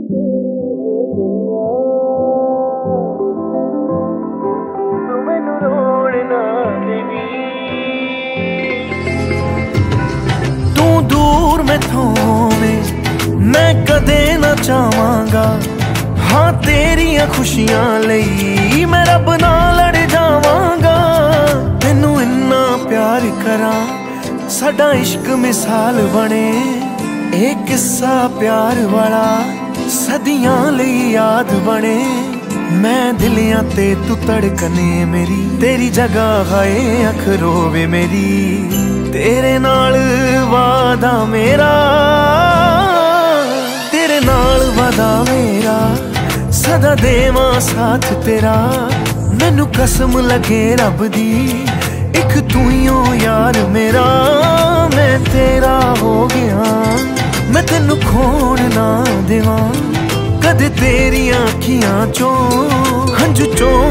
मैं कदे ना चाहांगा, हाँ तेरिया खुशियां लई मैं रब नाल लड़ जावांगा। तेनू इन्ना प्यार करा साडा इश्क मिसाल बने, एक किस्सा प्यार वाला सदियां लई याद बने। मैं दिलियां ते तू धड़कने मेरी, तेरी जगह है अख रोवे मेरी। तेरे नाल वादा मेरा, तेरे नाल वादा मेरा, सदा देवां साथ तेरा। मैनू कसम लगे रब दी, एक तू ही हो यार मेरा। मैं तेरा हो गया, मैं तेनू खोण ना देवां कदे। तेरियां अखियां चों हंझू चों